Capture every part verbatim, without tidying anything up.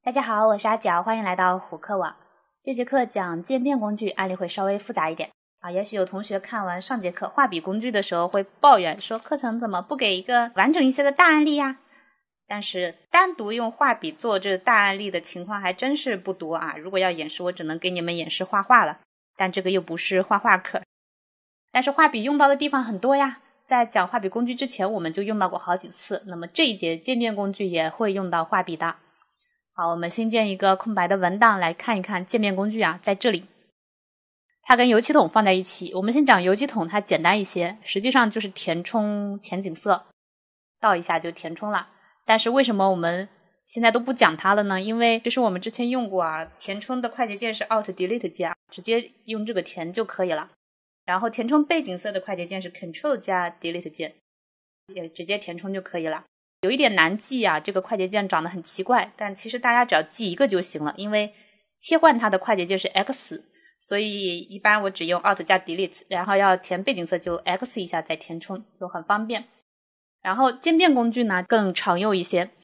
大家好，我是阿角，欢迎来到虎课网。这节课讲渐变工具，案例会稍微复杂一点啊。也许有同学看完上节课画笔工具的时候会抱怨说，课程怎么不给一个完整一些的大案例呀？但是单独用画笔做这大案例的情况还真是不多啊。如果要演示，我只能给你们演示画画了，但这个又不是画画课。但是画笔用到的地方很多呀，在讲画笔工具之前我们就用到过好几次，那么这一节渐变工具也会用到画笔的。好，我们新建一个空白的文档来看一看渐变工具啊，在这里它跟油漆桶放在一起。我们先讲油漆桶，它简单一些，实际上就是填充前景色，倒一下就填充了。但是为什么我们现在都不讲它了呢？因为这是我们之前用过啊，填充的快捷键是 Alt Delete 键，直接用这个填就可以了。然后填充背景色的快捷键是 Control 加 Delete 键，也直接填充就可以了。有一点难记啊，这个快捷键长得很奇怪，但其实大家只要记一个就行了，因为切换它的快捷键是 X， 所以一般我只用 Alt 加 Delete， 然后要填背景色就 X 一下再填充，就很方便。然后渐变工具呢更常用一些，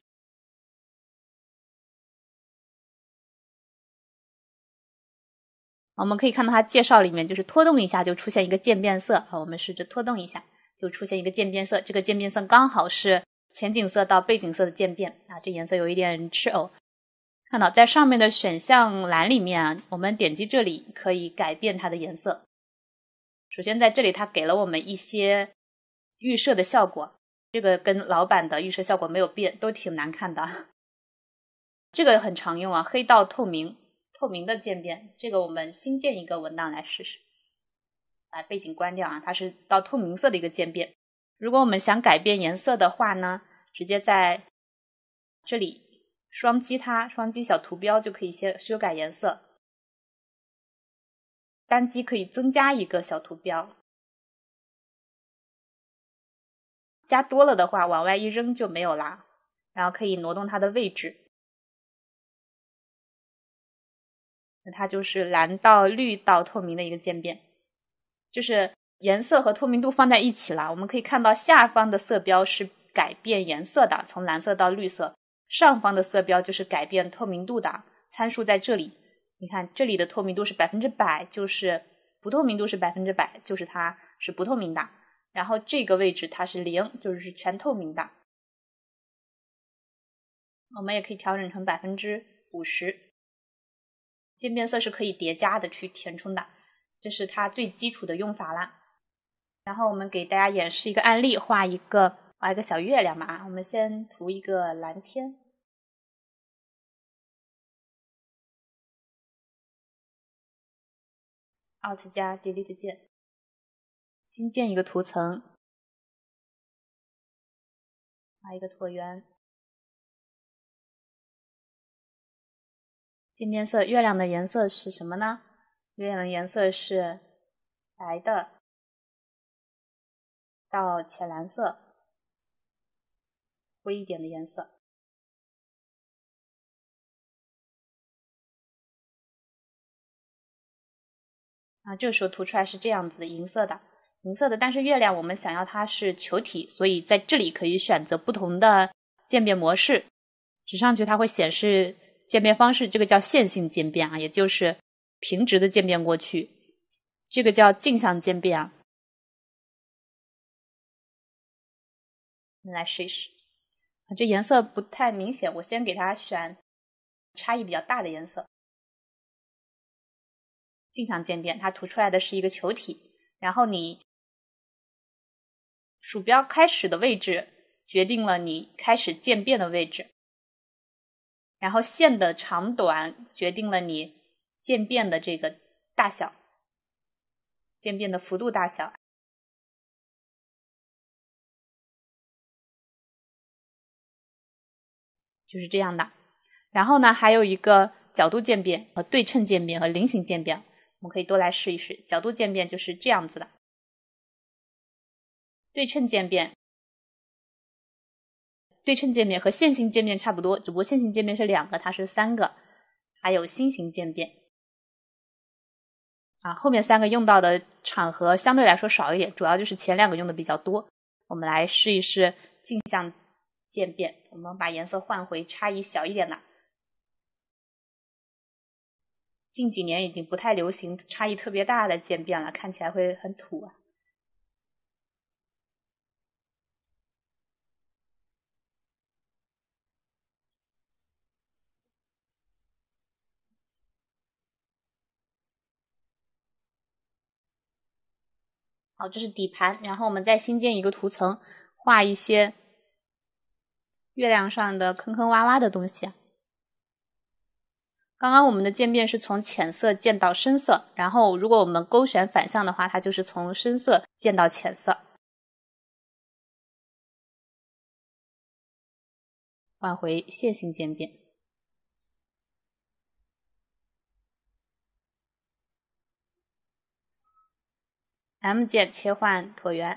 我们可以看到它介绍里面就是拖动一下就出现一个渐变色，我们试着拖动一下就出现一个渐变色，这个渐变色刚好是前景色到背景色的渐变啊，这颜色有一点赤偶。看到在上面的选项栏里面啊，我们点击这里可以改变它的颜色。首先在这里它给了我们一些预设的效果，这个跟老版的预设效果没有变，都挺难看的。这个很常用啊，黑到透明，透明的渐变，这个我们新建一个文档来试试。把背景关掉啊，它是到透明色的一个渐变。如果我们想改变颜色的话呢，直接在这里双击它，双击小图标就可以先修改颜色。单击可以增加一个小图标，加多了的话往外一扔就没有啦。然后可以挪动它的位置，那它就是蓝到绿到透明的一个渐变，就是颜色和透明度放在一起了。我们可以看到下方的色标是改变颜色的，从蓝色到绿色，上方的色标就是改变透明度的，参数在这里。你看这里的透明度是百分之百，就是不透明度是百分之百，就是它是不透明的。然后这个位置它是零，就是全透明的。我们也可以调整成百分之五十。渐变色是可以叠加的去填充的，这是它最基础的用法啦。然后我们给大家演示一个案例，画一个画一个小月亮嘛，我们先涂一个蓝天。Alt 加 Delete 键，新建一个图层，画一个椭圆。渐变色，月亮的颜色是什么呢？月亮的颜色是白的到浅蓝色，灰一点的颜色。啊，这个时候涂出来是这样子的，银色的，银色的。但是月亮我们想要它是球体，所以在这里可以选择不同的渐变模式。指上去它会显示渐变方式，这个叫线性渐变啊，也就是平直的渐变过去。这个叫镜像渐变啊。我们来试一试。啊，这颜色不太明显，我先给它选差异比较大的颜色。镜像渐变，它涂出来的是一个球体，然后你鼠标开始的位置决定了你开始渐变的位置，然后线的长短决定了你渐变的这个大小，渐变的幅度大小。就是这样的。然后呢，还有一个角度渐变和对称渐变和菱形渐变，我们可以都来试一试。角度渐变就是这样子的，对称渐变，对称渐变和线性渐变差不多，只不过线性渐变是两个，它是三个。还有心形渐变啊，后面三个用到的场合相对来说少一点，主要就是前两个用的比较多。我们来试一试镜像渐变，我们把颜色换回差异小一点的。 近几年已经不太流行差异特别大的渐变了，看起来会很土啊。好，这是底盘，然后我们再新建一个图层，画一些月亮上的坑坑洼洼的东西。刚刚我们的渐变是从浅色渐到深色，然后如果我们勾选反向的话，它就是从深色渐到浅色。换回线性渐变。M 键切换椭圆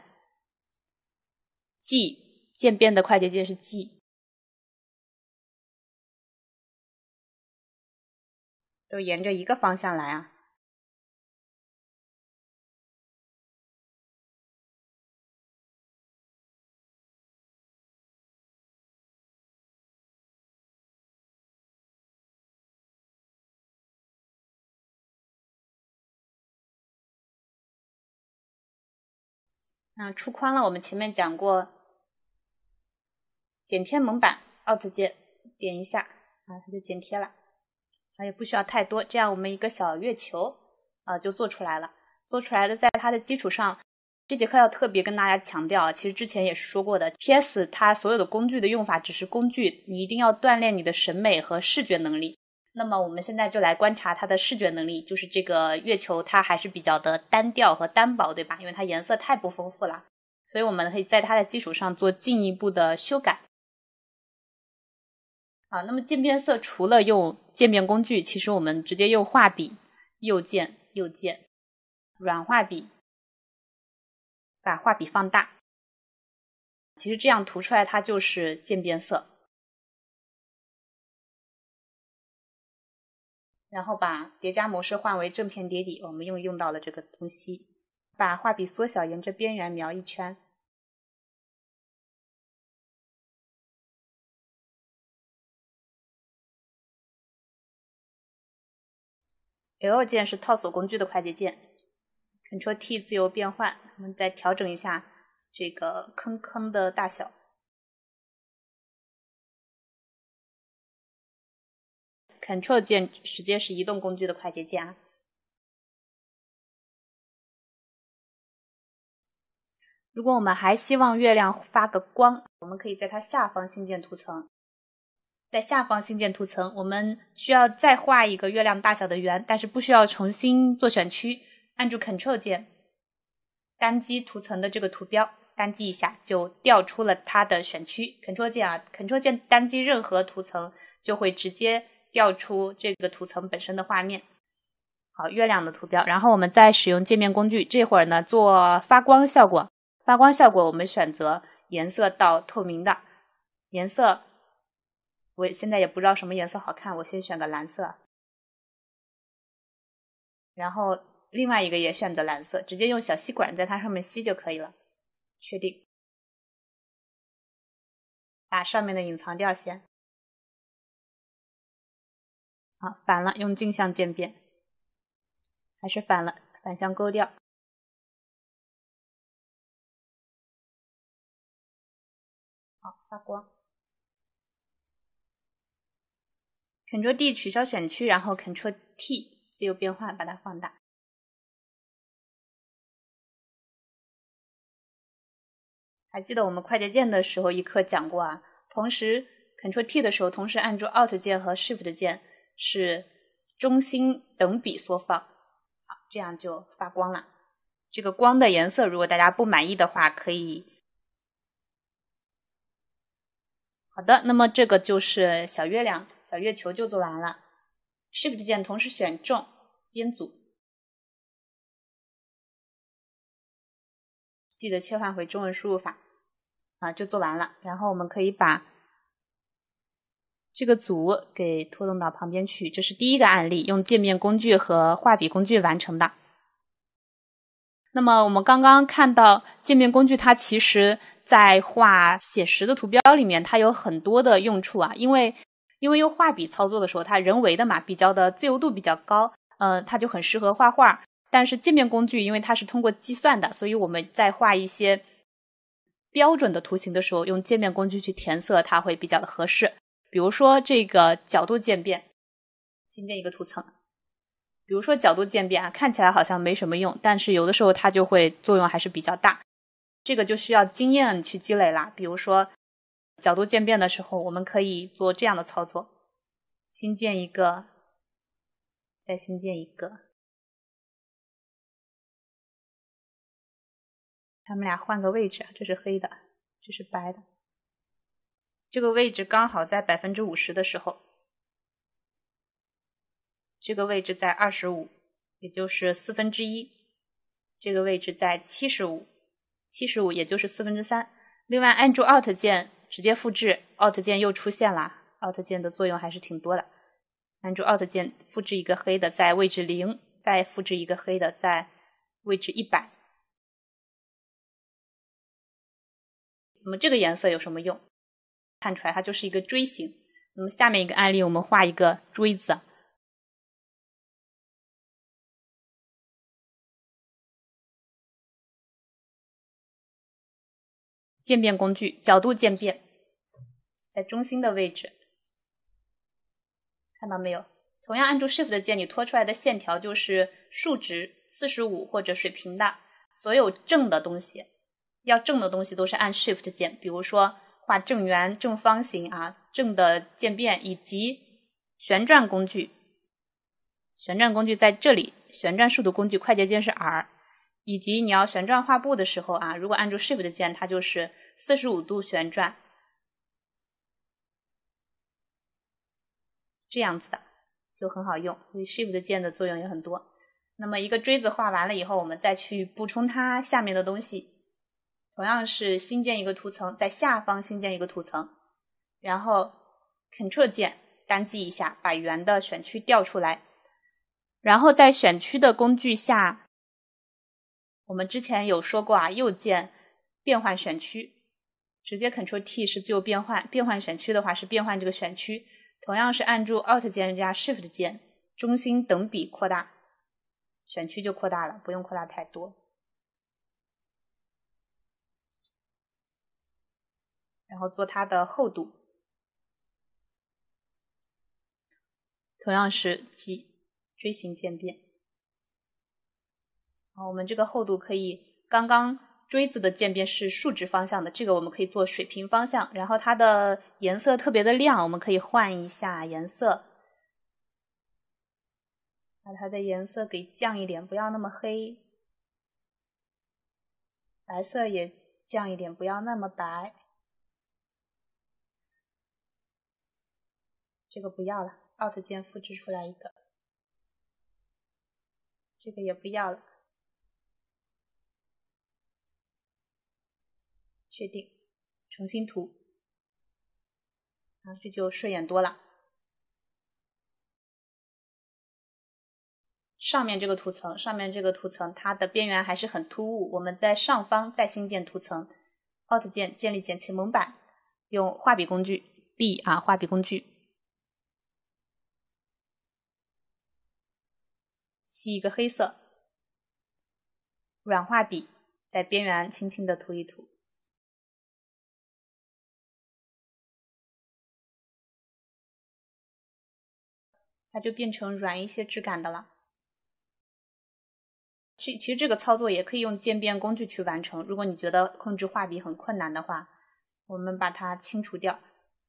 ，G 渐变的快捷键是 G。都沿着一个方向来啊。那出框了，我们前面讲过，剪贴蒙版 Alt 键点一下啊，它就剪贴了，啊也不需要太多，这样我们一个小月球啊就做出来了。做出来的，在它的基础上，这节课要特别跟大家强调，其实之前也是说过的 ，P S 它所有的工具的用法只是工具，你一定要锻炼你的审美和视觉能力。那么我们现在就来观察它的视觉能力，就是这个月球它还是比较的单调和单薄，对吧？因为它颜色太不丰富了，所以我们可以在它的基础上做进一步的修改。好，那么渐变色除了用渐变工具，其实我们直接用画笔，右键右键，软画笔，把画笔放大。其实这样涂出来它就是渐变色。然后把叠加模式换为正片叠底，我们又用到了这个东西。把画笔缩小，沿着边缘描一圈。L 键是套索工具的快捷键 ，Ctrl T 自由变换。我们再调整一下这个坑坑的大小。Ctrl 键直接是移动工具的快捷键啊。如果我们还希望月亮发个光，我们可以在它下方新建图层。在下方新建图层，我们需要再画一个月亮大小的圆，但是不需要重新做选区，按住 Ctrl 键，单击图层的这个图标，单击一下就调出了它的选区。Ctrl 键啊 ，Ctrl 键单击任何图层就会直接调出这个图层本身的画面。好，月亮的图标，然后我们再使用渐变工具，这会儿呢做发光效果。发光效果我们选择颜色到透明的颜色，我现在也不知道什么颜色好看，我先选个蓝色，然后另外一个也选择蓝色，直接用小吸管在它上面吸就可以了。确定，把上面的隐藏掉先。好，反了，用镜像渐变，还是反了，反向勾掉。好，发光。Ctrl D 取消选区，然后 Ctrl T 自由变换，把它放大。还记得我们快捷键的时候一课讲过啊，同时 Ctrl T 的时候，同时按住 Alt 键和 Shift 键是中心等比缩放，好，这样就发光了。这个光的颜色，如果大家不满意的话，可以。好的，那么这个就是小月亮、小月球就做完了。Shift 键同时选中，编组，记得切换回中文输入法啊，就做完了。然后我们可以把这个组给拖动到旁边去，这是第一个案例，用渐变工具和画笔工具完成的。那么我们刚刚看到渐变工具，它其实在画写实的图标里面，它有很多的用处啊。因为因为用画笔操作的时候，它人为的嘛，比较的自由度比较高， 呃，它就很适合画画。但是渐变工具因为它是通过计算的，所以我们在画一些标准的图形的时候，用渐变工具去填色，它会比较的合适。比如说这个角度渐变，新建一个图层。比如说角度渐变啊，看起来好像没什么用，但是有的时候它就会作用还是比较大。这个就需要经验去积累啦。比如说角度渐变的时候，我们可以做这样的操作：新建一个，再新建一个，它们俩换个位置啊，这是黑的，这是白的。这个位置刚好在 百分之五十 的时候，这个位置在二十五，也就是四分之一。这个位置在七十五， 七十五也就是四分之三。另外按住 Alt 键直接复制， Alt 键又出现了， Alt 键的作用还是挺多的。按住 Alt 键复制一个黑的在位置零，再复制一个黑的在位置一百。那么这个颜色有什么用？看出来它就是一个锥形。那么下面一个案例我们画一个锥子，渐变工具角度渐变，在中心的位置，看到没有？同样按住 Shift 键，你拖出来的线条就是竖直四十五或者水平的。所有正的东西，要正的东西都是按 Shift 键，比如说画正圆、正方形啊，正的渐变，以及旋转工具。旋转工具在这里，旋转数度工具快捷键是 R， 以及你要旋转画布的时候啊，如果按住 Shift 键，它就是四十五度旋转，这样子的就很好用，所以 Shift 键的作用也很多。那么一个锥子画完了以后，我们再去补充它下面的东西。同样是新建一个图层，在下方新建一个图层，然后 Ctrl 键单击一下，把圆的选区调出来。然后在选区的工具下，我们之前有说过啊，右键变换选区，直接 Ctrl T 是自由变换，变换选区的话是变换这个选区。同样是按住 Alt 键加 Shift 键，中心等比扩大，选区就扩大了，不用扩大太多。然后做它的厚度，同样是记锥形渐变。好，我们这个厚度可以，刚刚锥子的渐变是竖直方向的，这个我们可以做水平方向。然后它的颜色特别的亮，我们可以换一下颜色，把它的颜色给降一点，不要那么黑。白色也降一点，不要那么白。这个不要了 ，Alt 键复制出来一个。这个也不要了。确定，重新涂。啊，这就顺眼多了。上面这个图层，上面这个图层，它的边缘还是很突兀。我们在上方再新建图层 ，Alt 键建立剪切蒙版，用画笔工具 B 啊，画笔工具。吸一个黑色，软画笔在边缘轻轻的涂一涂，它就变成软一些质感的了。其实这个操作也可以用渐变工具去完成，如果你觉得控制画笔很困难的话，我们把它清除掉。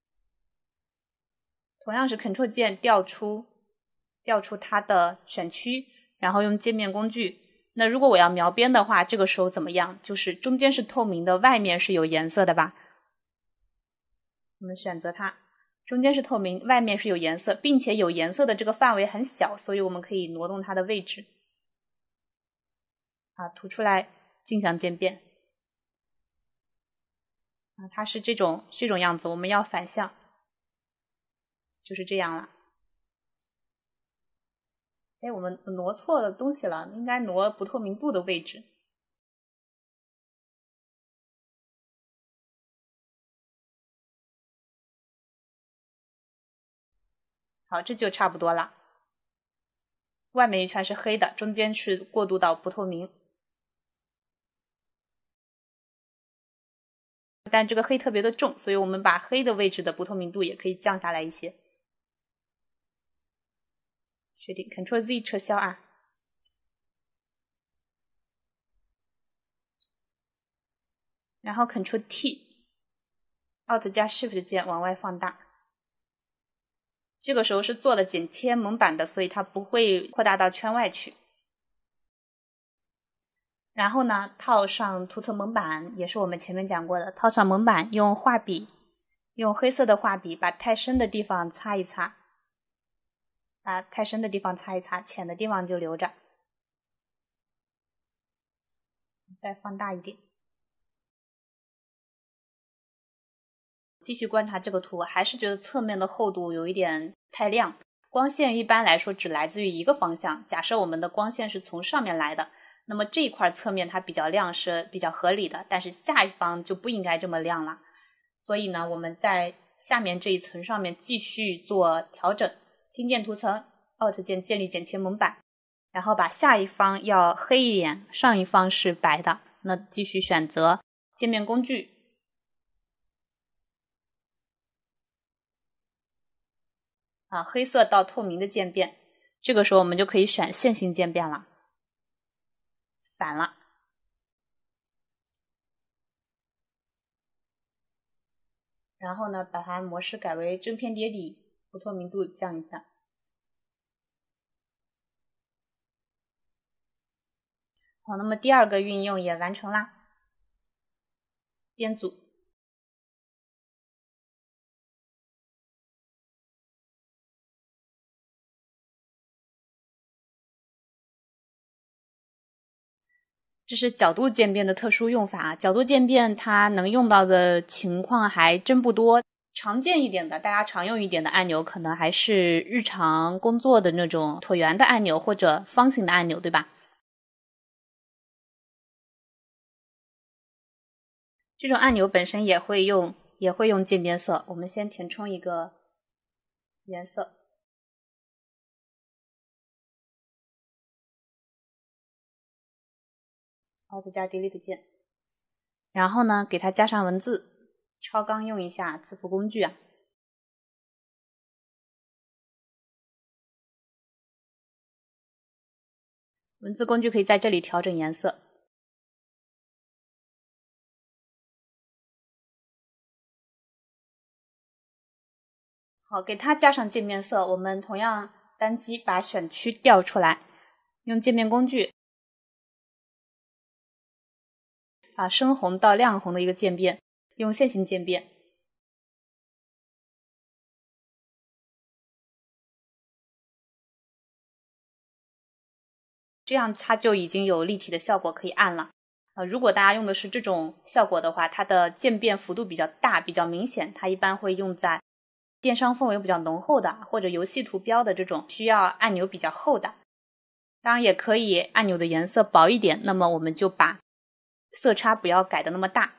同样是 Ctrl 键调出调出它的选区，然后用渐变工具。那如果我要描边的话，这个时候怎么样？就是中间是透明的，外面是有颜色的吧？我们选择它，中间是透明，外面是有颜色，并且有颜色的这个范围很小，所以我们可以挪动它的位置。啊，涂出来镜像渐变。啊，它是这种这种样子，我们要反向，就是这样了。哎，我们挪错了东西了，应该挪不透明度的位置。好，这就差不多了。 外面一圈是黑的，中间是过渡到不透明。但这个黑特别的重，所以我们把黑的位置的不透明度也可以降下来一些。确定 Ctrl Z 撤销啊。然后 Ctrl T，Alt 加 Shift 键往外放大。这个时候是做了剪切蒙版的，所以它不会扩大到圈外去。然后呢，套上图层蒙版，也是我们前面讲过的，套上蒙版，用画笔，用黑色的画笔把太深的地方擦一擦，把太深的地方擦一擦，浅的地方就留着。再放大一点。继续观察这个图，还是觉得侧面的厚度有一点太亮。光线一般来说只来自于一个方向，假设我们的光线是从上面来的，那么这一块侧面它比较亮是比较合理的，但是下一方就不应该这么亮了。所以呢，我们在下面这一层上面继续做调整，新建图层 Alt 键建立剪切蒙版，然后把下一方要黑一点，上一方是白的，那继续选择界面工具，啊，黑色到透明的渐变，这个时候我们就可以选线性渐变了，反了。然后呢，把它模式改为正片叠底，不透明度降一降。好，那么第二个运用也完成啦，编组。这是角度渐变的特殊用法，角度渐变它能用到的情况还真不多。常见一点的，大家常用一点的按钮，可能还是日常工作的那种椭圆的按钮或者方形的按钮，对吧？这种按钮本身也会用也会用渐变色，我们先填充一个颜色。Alt 加 Delete 键，然后呢，给它加上文字，超纲用一下字符工具啊。文字工具可以在这里调整颜色。好，给它加上渐变色，我们同样单击把选区调出来，用渐变工具。啊，深红到亮红的一个渐变，用线性渐变。这样它就已经有立体的效果可以按了。呃，如果大家用的是这种效果的话，它的渐变幅度比较大，比较明显，它一般会用在电商氛围比较浓厚的，或者游戏图标的这种需要按钮比较厚的。当然也可以按钮的颜色薄一点，那么我们就把色差不要改的那么大。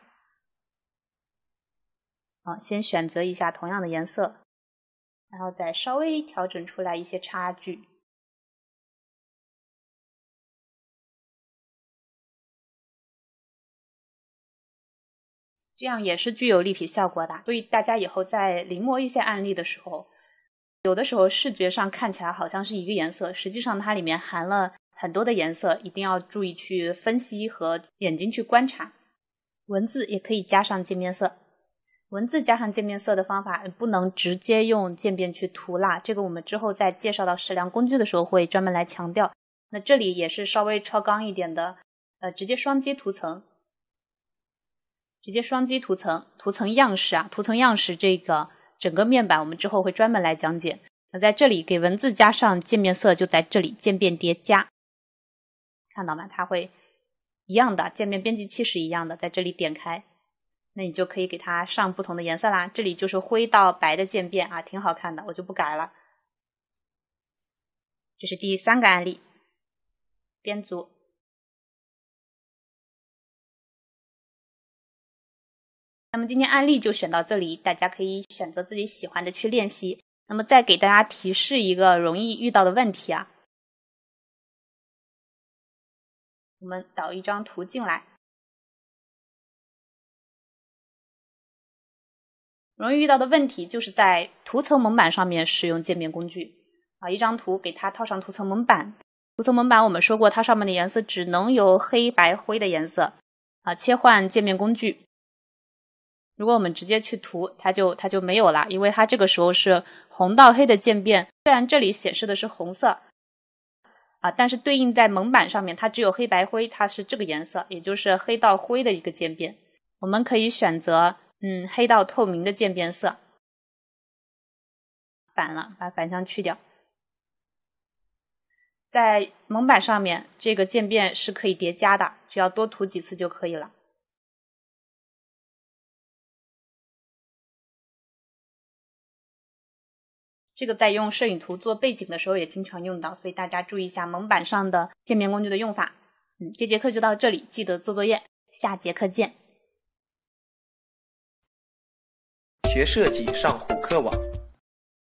好，先选择一下同样的颜色，然后再稍微调整出来一些差距。这样也是具有立体效果的，所以大家以后在临摹一些案例的时候，有的时候视觉上看起来好像是一个颜色，实际上它里面含了很多的颜色，一定要注意去分析和眼睛去观察。文字也可以加上渐变色，文字加上渐变色的方法不能直接用渐变去涂啦，这个我们之后在介绍到矢量工具的时候会专门来强调。那这里也是稍微超纲一点的，呃，直接双击图层，直接双击图层，图层样式啊，图层样式这个整个面板我们之后会专门来讲解。那在这里给文字加上渐变色，就在这里渐变叠加，看到吗？它会一样的，渐变编辑器是一样的，在这里点开，那你就可以给它上不同的颜色啦。这里就是灰到白的渐变啊，挺好看的，我就不改了。这是第三个案例，编组。那么今天案例就选到这里，大家可以选择自己喜欢的去练习。那么再给大家提示一个容易遇到的问题啊， 我们导一张图进来。容易遇到的问题就是在图层蒙版上面使用渐变工具啊，一张图给它套上图层蒙版。图层蒙版我们说过，它上面的颜色只能有黑白灰的颜色啊，切换渐变工具。如果我们直接去涂，它就它就没有了，因为它这个时候是红到黑的渐变，虽然这里显示的是红色啊，但是对应在蒙版上面它只有黑白灰，它是这个颜色，也就是黑到灰的一个渐变。我们可以选择嗯黑到透明的渐变色，反了，把反向去掉。在蒙版上面这个渐变是可以叠加的，只要多涂几次就可以了。这个在用摄影图做背景的时候也经常用到，所以大家注意一下蒙版上的渐变工具的用法。嗯，这节课就到这里，记得做作业，下节课见。 学设计上虎课网。